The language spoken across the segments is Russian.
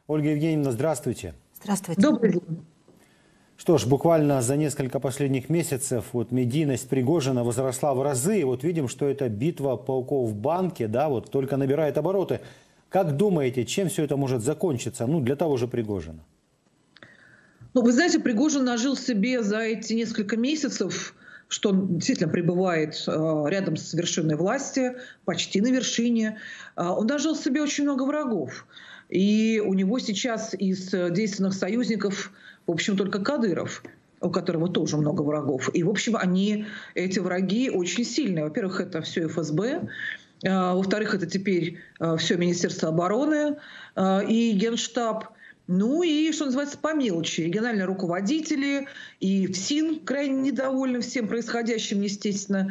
Ольга Евгеньевна, здравствуйте. Здравствуйте. Добрый день. Что ж, буквально за несколько последних месяцев медийность Пригожина возросла в разы. И видим, что эта битва пауков в банке, только набирает обороты. Как думаете, чем все это может закончиться? Для того же Пригожина. Вы знаете, Пригожин нажил себе за эти несколько месяцев, что он действительно пребывает рядом с вершиной власти, почти на вершине. Он нажил себе очень много врагов. И у него сейчас из действенных союзников, в общем, только Кадыров, у которого тоже много врагов. И, в общем, эти враги очень сильные. Во-первых, это все ФСБ. Во-вторых, это теперь все Министерство обороны и Генштаб. И, что называется, по мелочи. Региональные руководители и ФСИН крайне недовольны всем происходящим, естественно.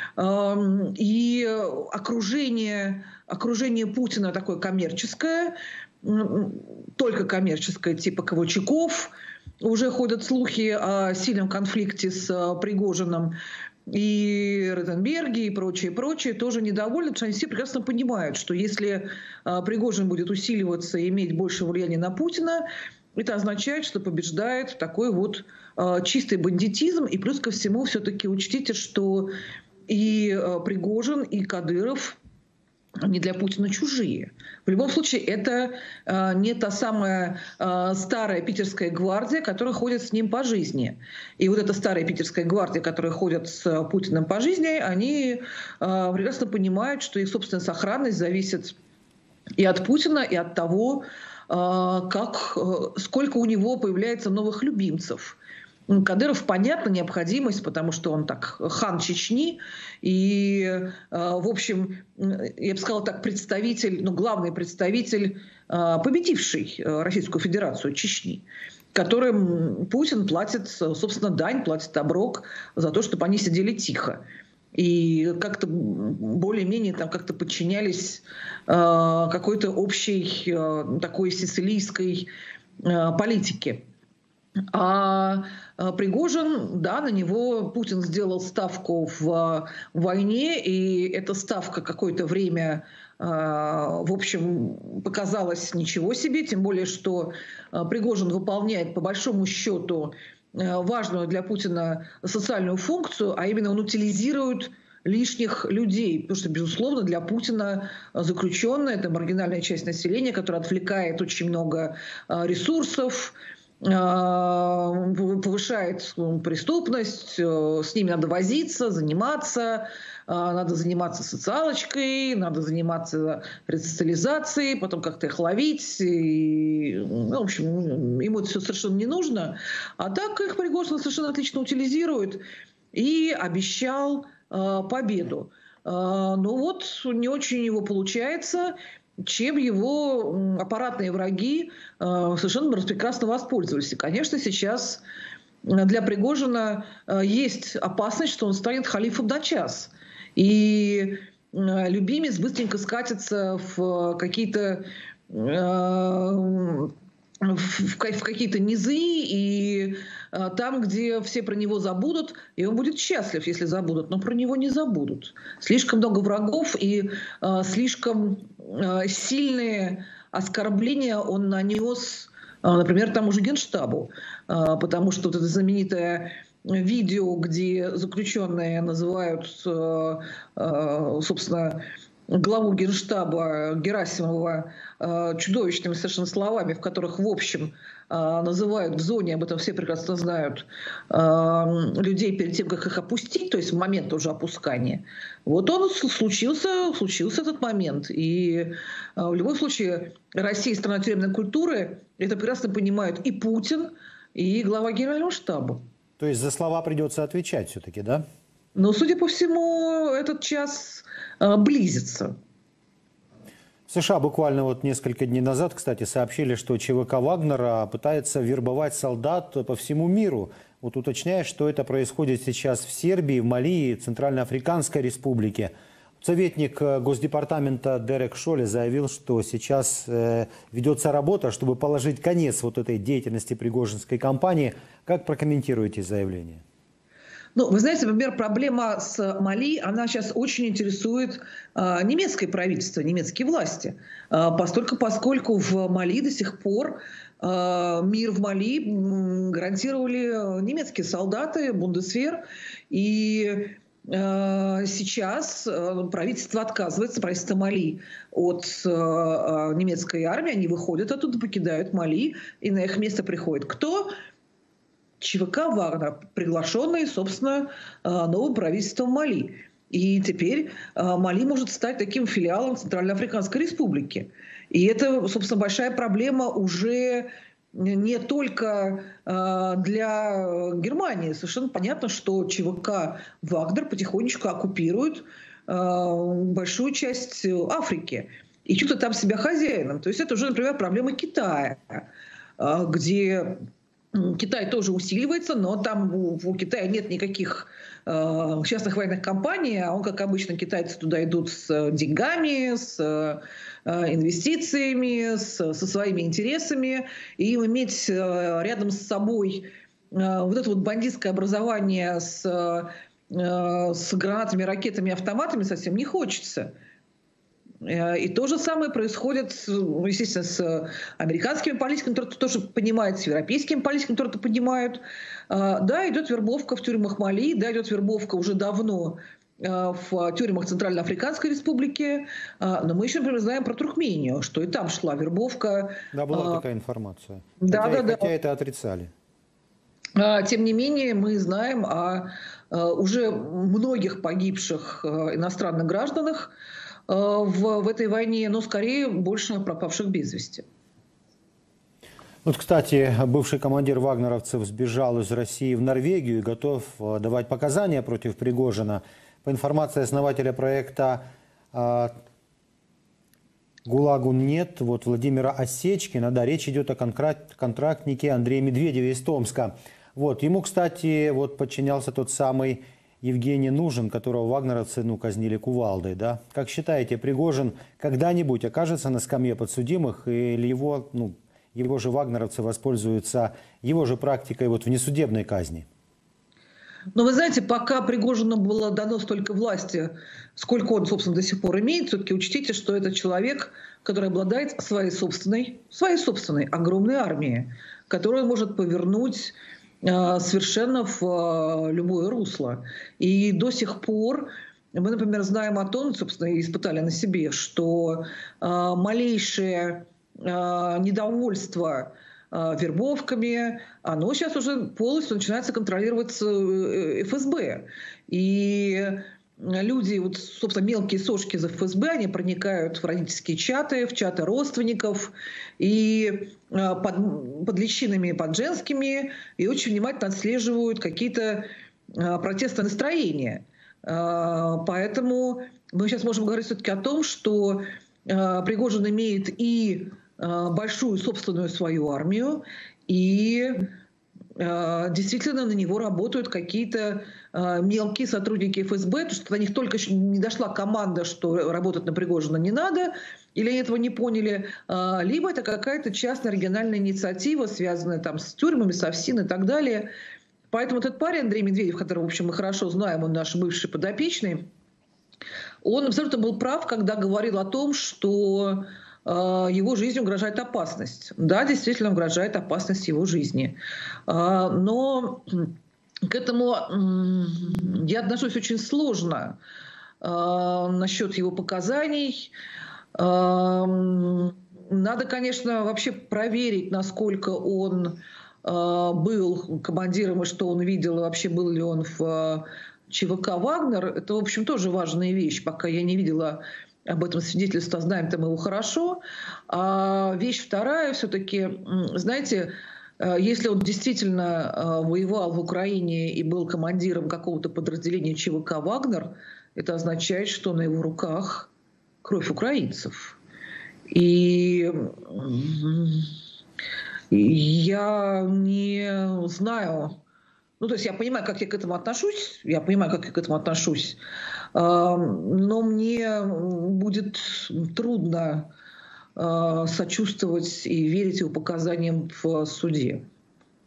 И окружение Путина такое коммерческое, только коммерческое, типа Ковальчуков. Уже ходят слухи о сильном конфликте с Пригожиным. И Ротенберги, и прочие тоже недовольны, потому что они все прекрасно понимают, что если Пригожин будет усиливаться и иметь больше влияния на Путина, это означает, что побеждает такой чистый бандитизм. И плюс ко всему все-таки учтите, что и Пригожин, и Кадыров не для Путина чужие. В любом случае, это не та самая старая питерская гвардия, которая ходит с ним по жизни. И эта старая питерская гвардия, которая ходит с Путиным по жизни, они прекрасно понимают, что их собственная сохранность зависит и от Путина, и от того, сколько у него появляется новых любимцев. Кадыров, понятна необходимость, потому что он хан Чечни. И, в общем, я бы сказала так, главный представитель, победивший Российскую Федерацию Чечни, которым Путин платит, собственно, дань, платит оброк за то, чтобы они сидели тихо. И как-то более-менее как-то подчинялись какой-то общей такой сицилийской политике. А Пригожин, на него Путин сделал ставку в войне, и эта ставка какое-то время, в общем, показалась ничего себе, тем более, что Пригожин выполняет, по большому счету, важную для Путина социальную функцию, а именно он утилизирует лишних людей, потому что, безусловно, для Путина заключенные — это маргинальная часть населения, которая отвлекает очень много ресурсов, повышает преступность, с ними надо возиться, заниматься, надо заниматься социалочкой, надо заниматься ресоциализацией, потом как-то их ловить. В общем, ему это все совершенно не нужно. А так их Пригожин совершенно отлично утилизирует и обещал победу. Не очень его получается, чем его аппаратные враги совершенно прекрасно воспользовались. И, конечно, сейчас для Пригожина есть опасность, что он станет халифом на час. И любимец быстренько скатится в какие-то низы, и там, где все про него забудут, и он будет счастлив, если забудут, но про него не забудут. Слишком много врагов и слишком сильные оскорбления он нанес, например, тому же Генштабу, потому что это знаменитое видео, где заключенные называют, собственно, главу Генштаба Герасимова чудовищными совершенно словами, в которых, в общем, называют в зоне, об этом все прекрасно знают, людей перед тем, как их опустить, то есть в момент уже опускания. Случился этот момент. И в любом случае Россия — страна тюремной культуры, это прекрасно понимают и Путин, и глава Генерального штаба. То есть за слова придется отвечать все-таки, да? Но, судя по всему, этот час близится. В США буквально несколько дней назад, кстати, сообщили, что ЧВК Вагнера пытается вербовать солдат по всему миру. Уточняя, что это происходит сейчас в Сербии, в Мали и Центральноафриканской республике. Советник Госдепартамента Дерек Шоле заявил, что сейчас ведется работа, чтобы положить конец этой деятельности пригожинской кампании. Как прокомментируете заявление? Ну, вы знаете, например, проблема с Мали, она сейчас очень интересует немецкое правительство, немецкие власти, поскольку в Мали до сих пор мир в Мали гарантировали немецкие солдаты, Бундесвер, и сейчас правительство отказывается, правительство Мали, от немецкой армии, они выходят оттуда, покидают Мали, и на их место приходит кто? ЧВК «Вагнер», приглашенные, собственно, новым правительством Мали. И теперь Мали может стать таким филиалом Центральноафриканской Республики. И это, собственно, большая проблема уже не только для Германии. Совершенно понятно, что ЧВК «Вагнер» потихонечку оккупирует большую часть Африки и чувствует там себя хозяином. То есть это уже, например, проблема Китая, где Китай тоже усиливается, но там у Китая нет никаких частных военных компаний, а он, как обычно, китайцы туда идут с деньгами, с инвестициями, со своими интересами. И иметь рядом с собой вот это вот бандитское образование с гранатами, ракетами, автоматами совсем не хочется. И то же самое происходит, естественно, с американскими политиками, которые тоже понимают, с европейскими политиками, которые это понимают. Да, идет вербовка в тюрьмах Мали, да, идет вербовка уже давно в тюрьмах Центральноафриканской Республики. Но мы еще, например, знаем про Туркмению, что и там шла вербовка. Да, была такая информация. Да, Хотя это отрицали. Тем не менее, мы знаем о уже многих погибших иностранных гражданах в этой войне, но скорее больше пропавших без вести. Вот, кстати, бывший командир вагнеровцев сбежал из России в Норвегию и готов давать показания против Пригожина. По информации основателя проекта «ГУЛАГу нет», вот Владимира Осечкина, да, речь идет о контрактнике Андрея Медведеве из Томска. Вот, ему, кстати, вот подчинялся тот самый Евгений Нужен, которого вагнеровцы, казнили кувалдой, да? Как считаете, Пригожин когда-нибудь окажется на скамье подсудимых, или его же вагнеровцы воспользуются его же практикой вот внесудебной казни? Но вы знаете, пока Пригожину было дано столько власти, сколько он, собственно, до сих пор имеет, все-таки учтите, что это человек, который обладает своей собственной огромной армией, которую он может повернуть совершенно в любое русло. И до сих пор мы, например, знаем о том, собственно, и испытали на себе, что малейшее недовольство вербовками, оно сейчас уже полностью начинается контролировать ФСБ. И люди, вот, собственно, мелкие сошки из ФСБ, они проникают в родительские чаты, в чаты родственников, и под личинами, под женскими, и очень внимательно отслеживают какие-то протестные настроения. Поэтому мы сейчас можем говорить все-таки о том, что Пригожин имеет и большую собственную свою армию, и действительно на него работают какие-то мелкие сотрудники ФСБ, потому что до них только еще не дошла команда, что работать на Пригожина не надо, или они этого не поняли, либо это какая-то частная региональная инициатива, связанная там с тюрьмами, с ОФСИН и так далее. Поэтому этот парень, Андрей Медведев, которого, в общем, мы хорошо знаем, он наш бывший подопечный, он абсолютно был прав, когда говорил о том, что его жизни угрожает опасность. Да, действительно угрожает опасность его жизни. Но к этому я отношусь очень сложно насчет его показаний. Надо, конечно, вообще проверить, насколько он был командиром и что он видел, и вообще был ли он в ЧВК «Вагнер». Это, в общем, тоже важная вещь. Пока я не видела об этом свидетельство, знаем-то мы его хорошо. А вещь вторая все-таки, знаете, если он действительно воевал в Украине и был командиром какого-то подразделения ЧВК «Вагнер», это означает, что на его руках кровь украинцев. И я не знаю, то есть я понимаю, как я к этому отношусь, но мне будет трудно сочувствовать и верить его показаниям в суде.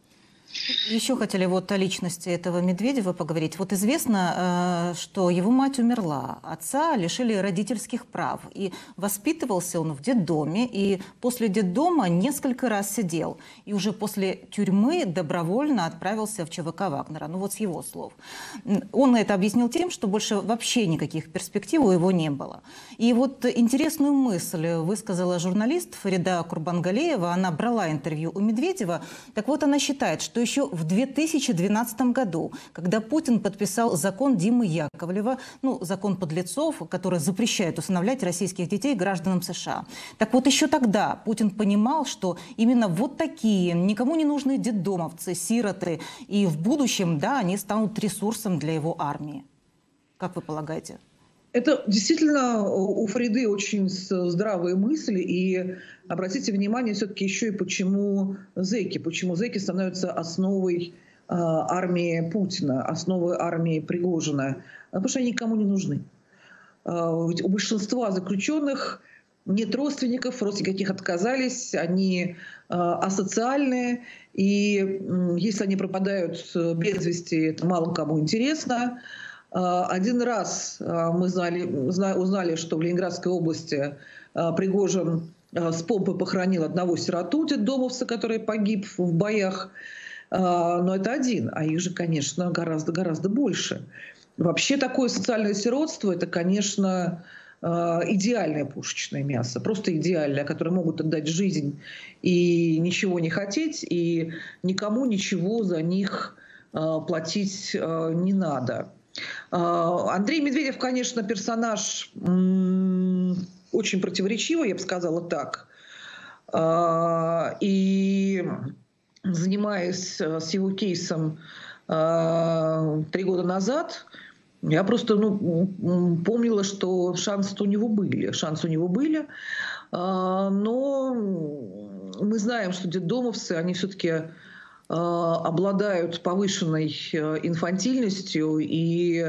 Еще хотели вот о личности этого Медведева поговорить. Вот известно, что его мать умерла, отца лишили родительских прав. И воспитывался он в детдоме, и после детдома несколько раз сидел. И уже после тюрьмы добровольно отправился в ЧВК Вагнера. Ну вот с его слов. Он это объяснил тем, что больше вообще никаких перспектив у его не было. И вот интересную мысль высказала журналист Фарида Курбангалеева. Она брала интервью у Медведева. Так вот, она считает, что еще в 2012 году, когда Путин подписал закон Димы Яковлева, ну, закон подлецов, который запрещает усыновлять российских детей гражданам США. Так вот, еще тогда Путин понимал, что именно вот такие, никому не нужные детдомовцы, сироты, и в будущем, да, они станут ресурсом для его армии. Как вы полагаете? Это действительно у Фариды очень здравые мысли. И обратите внимание все-таки еще и почему зэки становятся основой армии Путина, основой армии Пригожина. Потому что они никому не нужны. Ведь у большинства заключенных нет родственников, родственники от них отказались, они асоциальные. И если они пропадают без вести, это мало кому интересно. Один раз мы узнали, что в Ленинградской области Пригожин с помпой похоронил одного сироту детдомовца, который погиб в боях. Но это один, а их же, конечно, гораздо больше. Вообще такое социальное сиротство – это, конечно, идеальное пушечное мясо, просто идеальное, которое могут отдать жизнь и ничего не хотеть, и никому ничего за них платить не надо. Андрей Медведев, конечно, персонаж очень противоречивый, я бы сказала так. И занимаясь с его кейсом 3 года назад, я просто помнила, что шансы у него были. Но мы знаем, что детдомовцы, они все-таки обладают повышенной инфантильностью, и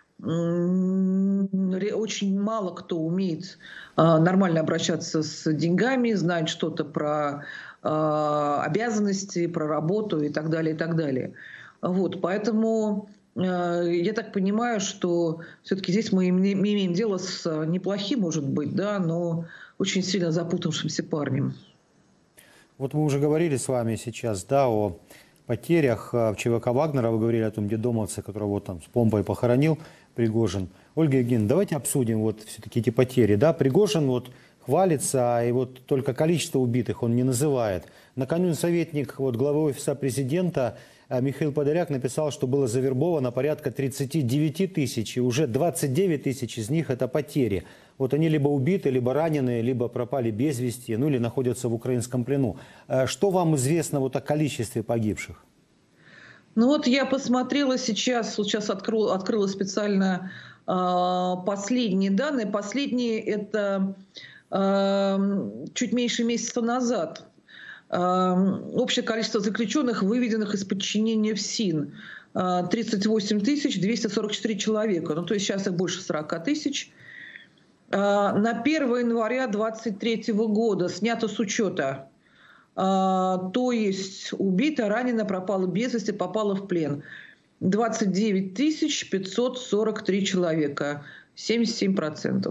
очень мало кто умеет нормально обращаться с деньгами, знать что-то про обязанности, про работу и так далее, и так далее. Вот, поэтому я так понимаю, что все-таки здесь мы имеем дело с неплохим, может быть, да, но очень сильно запутавшимся парнем. Вот мы уже говорили с вами сейчас, да, о потерях в ЧВК Вагнера. Вы говорили о том детдомовце, которого вот там с помпой похоронил Пригожин. Ольга Евгеньевна, давайте обсудим вот все-таки эти потери. Да, Пригожин вот хвалится, и вот только количество убитых он не называет. Накануне советник главы офиса президента Михаил Подоляк написал, что было завербовано порядка 39 тысяч, и уже 29 тысяч из них это потери. Вот они либо убиты, либо ранены, либо пропали без вести, ну или находятся в украинском плену. Что вам известно вот о количестве погибших? Ну вот я посмотрела сейчас открыла специально последние данные. Последние это чуть меньше месяца назад. Общее количество заключенных, выведенных из подчинения в СИН, 38 244 человека. Ну, то есть сейчас их больше 40 тысяч. На 1 января 2023 года снято с учета, то есть убито, ранено, пропало без вести, попало в плен 29 543 человека, 77%.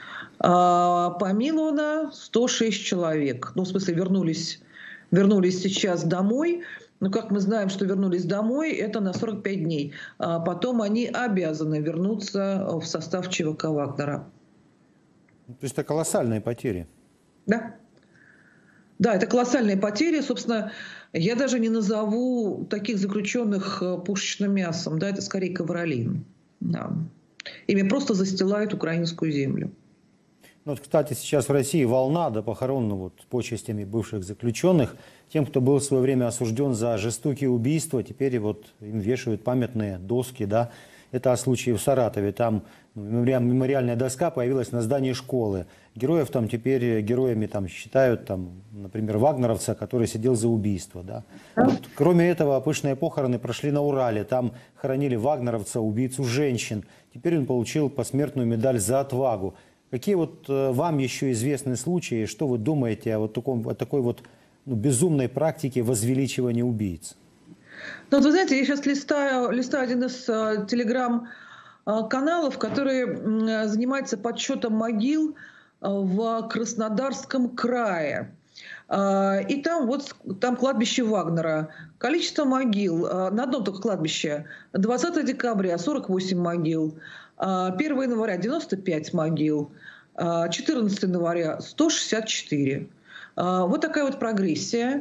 Помиловано 106 человек. Ну, в смысле, вернулись сейчас домой. Но как мы знаем, что вернулись домой, это на 45 дней. Потом они обязаны вернуться в состав ЧВК Вагнера. То есть это колоссальные потери. Да. Да, это колоссальные потери. Собственно, я даже не назову таких заключенных пушечным мясом. Да, это скорее ковролин. Да. Ими просто застилают украинскую землю. Ну, вот, кстати, сейчас в России волна до похорон почестями бывших заключенных. Тем, кто был в свое время осужден за жестокие убийства, теперь вот им вешают памятные доски, да. Это о случае в Саратове. Там мемориальная доска появилась на здании школы. Героев там теперь героями считают, например, вагнеровца, который сидел за убийство. Да? Вот, кроме этого, пышные похороны прошли на Урале. Там хоронили вагнеровца, убийцу женщин. Теперь он получил посмертную медаль за отвагу. Какие вам еще известны случаи, что вы думаете о такой безумной практике возвеличивания убийц? Ну, вот вы знаете, я сейчас листаю один из телеграм-каналов, который занимается подсчетом могил в Краснодарском крае. И там кладбище Вагнера. Количество могил на одном только кладбище 20 декабря 48 могил, 1 января 95 могил, 14 января 164. Вот такая вот прогрессия.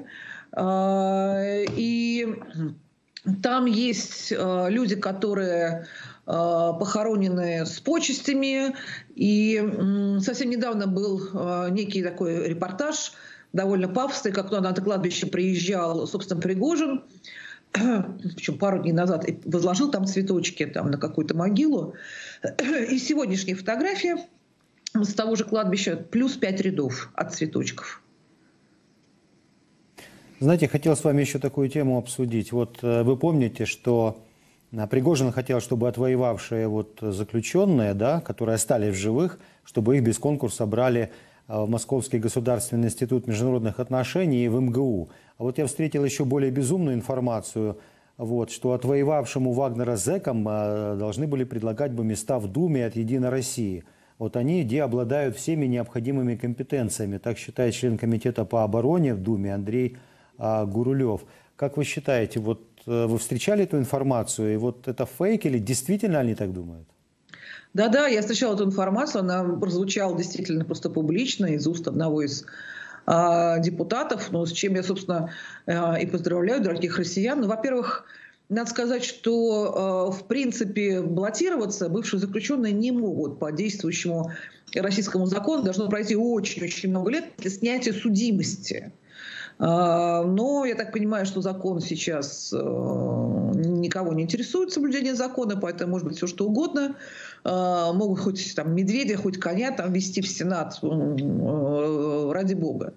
И там есть люди, которые похоронены с почестями. И совсем недавно был некий такой репортаж, довольно пафосный, как на это кладбище приезжал, собственно, Пригожин, причем пару дней назад, и возложил там цветочки там, на какую-то могилу. И сегодняшняя фотография с того же кладбища плюс 5 рядов от цветочков. Знаете, хотел с вами еще такую тему обсудить. Вот вы помните, что Пригожин хотел, чтобы отвоевавшие вот заключенные, да, которые остались в живых, чтобы их без конкурса брали в Московский государственный институт международных отношений и в МГУ. А вот я встретил еще более безумную информацию, вот, что отвоевавшему Вагнера зэкам должны были предлагать бы места в Думе от «Единой России». Вот они, где обладают всеми необходимыми компетенциями. Так считает член комитета по обороне в Думе Андрей Гурулев. Как вы считаете, вот вы встречали эту информацию, и вот это фейк или действительно они так думают? Да-да, я встречала эту информацию, она прозвучала действительно просто публично из уст одного из депутатов, с чем я, собственно, и поздравляю дорогих россиян. Ну, во-первых, надо сказать, что, в принципе, баллотироваться бывшие заключенные не могут по действующему российскому закону. Должно пройти очень-очень много лет для снятия судимости. Но я так понимаю, что закон сейчас никого не интересует, соблюдение закона, поэтому может быть все что угодно. Могут хоть там медведя, хоть коня там вести в Сенат, ради бога.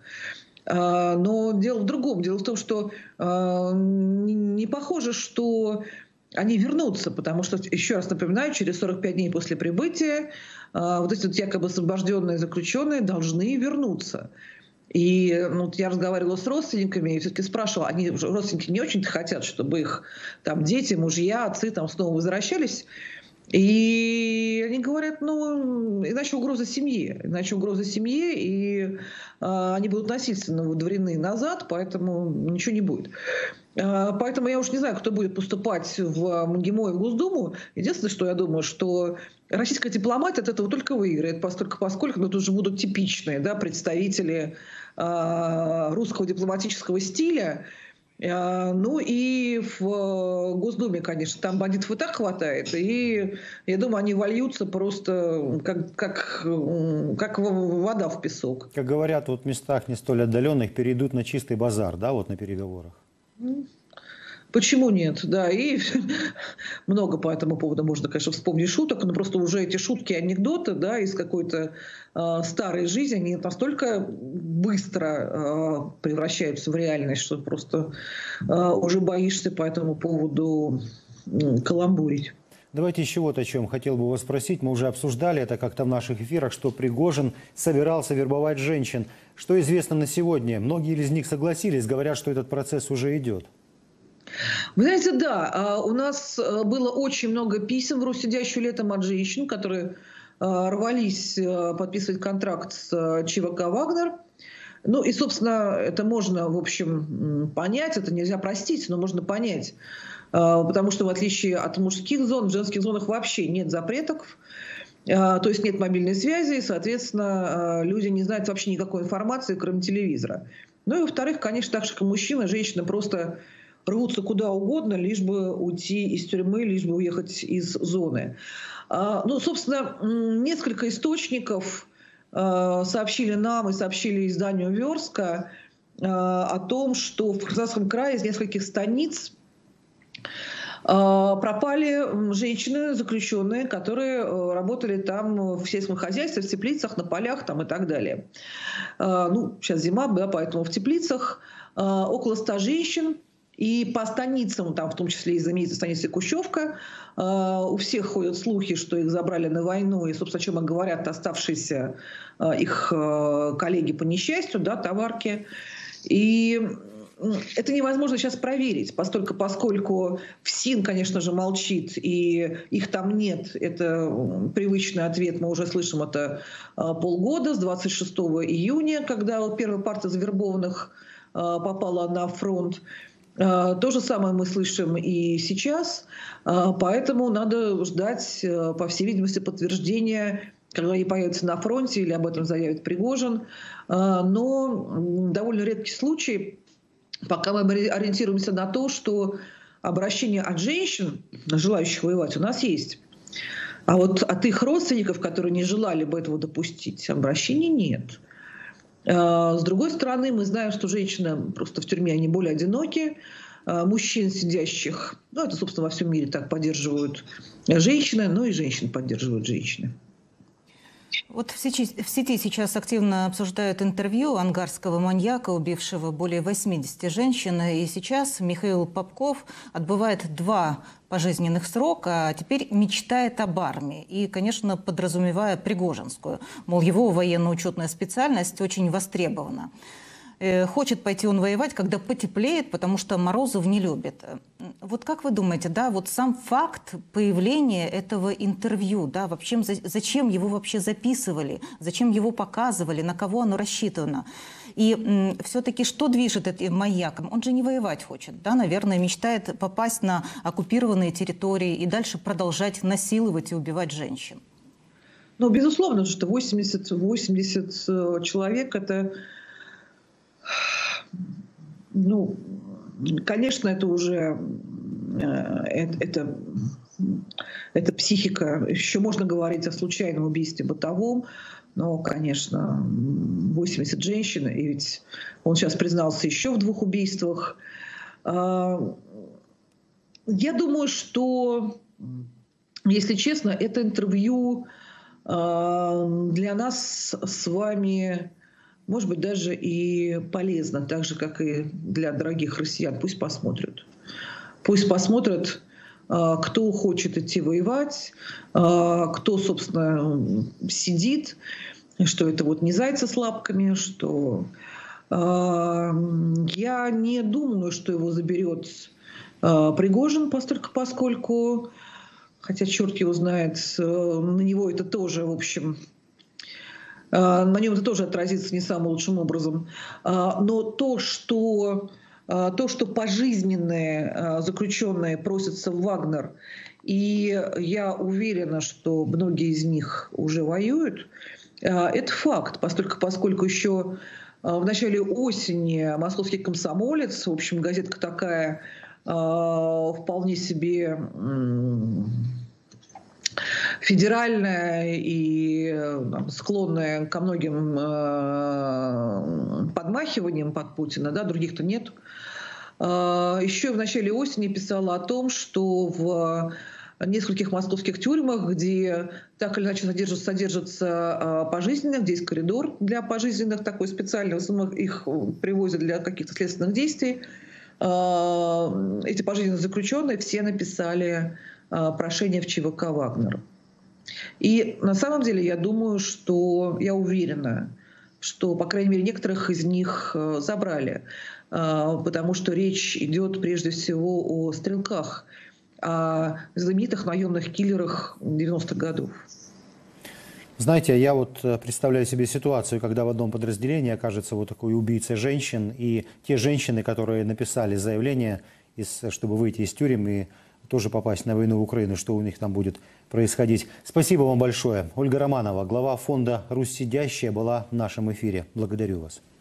Но дело в другом. Дело в том, что не похоже, что они вернутся, потому что, еще раз напоминаю, через 45 дней после прибытия вот эти вот якобы освобожденные заключенные должны вернуться. И я разговаривала с родственниками и все-таки спрашивала, родственники не очень-то хотят, чтобы их там дети, мужья, отцы там снова возвращались. И они говорят, иначе угроза семье, и они будут насильственно выдворены назад, поэтому ничего не будет. Поэтому я уж не знаю, кто будет поступать в МГИМО и в Госдуму. Единственное, что я думаю, что российская дипломатия от этого только выиграет, поскольку тут же будут типичные, да, представители русского дипломатического стиля. Ну и в Госдуме, конечно, там бандитов и так хватает. И я думаю, они вольются просто как вода в песок. Как говорят, вот в местах не столь отдаленных перейдут на чистый базар, да, вот на переговорах? Почему нет? Да, и много по этому поводу можно, конечно, вспомнить шуток, но просто уже эти шутки, анекдоты, да, из какой-то старой жизни, они настолько быстро превращаются в реальность, что просто уже боишься по этому поводу каламбурить. Давайте еще вот о чем хотел бы вас спросить. Мы уже обсуждали это как-то в наших эфирах, что Пригожин собирался вербовать женщин. Что известно на сегодня? Многие из них согласились, говорят, что этот процесс уже идет. Вы знаете, да, у нас было очень много писем в руссидящую летом от женщин, которые рвались подписывать контракт с ЧВК «Вагнер». Ну и, собственно, это можно, в общем, понять, это нельзя простить, но можно понять. Потому что в отличие от мужских зон, в женских зонах вообще нет запретов, то есть нет мобильной связи, и, соответственно, люди не знают вообще никакой информации, кроме телевизора. Ну и, во-вторых, конечно, так же, как мужчина, женщина просто рвутся куда угодно, лишь бы уйти из тюрьмы, лишь бы уехать из зоны. Ну, собственно, несколько источников сообщили нам и сообщили изданию «Верстка» о том, что в Краснодарском крае из нескольких станиц пропали женщины, заключенные, которые работали там в сельском хозяйстве, в теплицах, на полях там, и так далее. Ну, сейчас зима, да, поэтому в теплицах около 100 женщин. И по станицам, там в том числе и знаменитой станице Кущевка, у всех ходят слухи, что их забрали на войну, и, собственно, о чем и говорят оставшиеся их коллеги по несчастью, да, товарки. И это невозможно сейчас проверить, поскольку ФСИН, конечно же, молчит, и их там нет. Это привычный ответ, мы уже слышим это полгода, с 26 июня, когда первая партия завербованных попала на фронт. То же самое мы слышим и сейчас, поэтому надо ждать, по всей видимости, подтверждения, когда они появятся на фронте или об этом заявит Пригожин. Но довольно редкий случай, пока мы ориентируемся на то, что обращения от женщин, желающих воевать, у нас есть. А вот от их родственников, которые не желали бы этого допустить, обращений нет. С другой стороны, мы знаем, что женщины просто в тюрьме, они более одиноки. Мужчин, сидящих, ну это, собственно, во всем мире так поддерживают женщины, но и женщин поддерживают женщины. Вот в сети сейчас активно обсуждают интервью ангарского маньяка, убившего более 80 женщин. И сейчас Михаил Попков отбывает 2 пожизненных срока, а теперь мечтает об армии. И, конечно, подразумевая Пригожинскую. Мол, его военно-учетная специальность очень востребована. Хочет пойти он воевать, когда потеплеет, потому что морозов не любит. Вот как вы думаете, да, вот сам факт появления этого интервью, да, вообще, зачем его вообще записывали, зачем его показывали, на кого оно рассчитано? И все-таки что движет этим маньяком? Он же не воевать хочет, да, наверное, мечтает попасть на оккупированные территории и дальше продолжать насиловать и убивать женщин. Ну, безусловно, что 80 человек – это... Ну, конечно, это уже это психика. Еще можно говорить о случайном убийстве бытовом, но, конечно, 80 женщин, и ведь он сейчас признался еще в 2 убийствах. Я думаю, что, если честно, это интервью для нас с вами... может быть, даже и полезно, так же, как и для дорогих россиян. Пусть посмотрят. Пусть посмотрят, кто хочет идти воевать, кто, собственно, сидит, что это вот не зайцы с лапками, что... Я не думаю, что его заберет Пригожин, поскольку, хотя черт его знает, на него это тоже, в общем... На нем это тоже отразится не самым лучшим образом. Но то, что пожизненные заключенные просятся в Вагнер, и я уверена, что многие из них уже воюют, это факт, поскольку еще в начале осени «Московский комсомолец», в общем, газетка такая вполне себе... федеральная и склонная ко многим подмахиваниям под Путина, да, других-то нет. Еще в начале осени писала о том, что в нескольких московских тюрьмах, где так или иначе содержатся пожизненных, где есть коридор для пожизненных, такой специальный, в основном их привозят для каких-то следственных действий, эти пожизненные заключенные все написали прошение в ЧВК «Вагнер». И на самом деле я уверена, что, по крайней мере, некоторых из них забрали, потому что речь идет прежде всего о стрелках, о знаменитых наемных киллерах 90-х годов. Знаете, я вот представляю себе ситуацию, когда в одном подразделении окажется вот такой убийца женщин, и те женщины, которые написали заявление, чтобы выйти из тюрем и тоже попасть на войну в Украину, что у них там будет происходить. Спасибо вам большое. Ольга Романова, глава фонда «Русь сидящая», была в нашем эфире. Благодарю вас.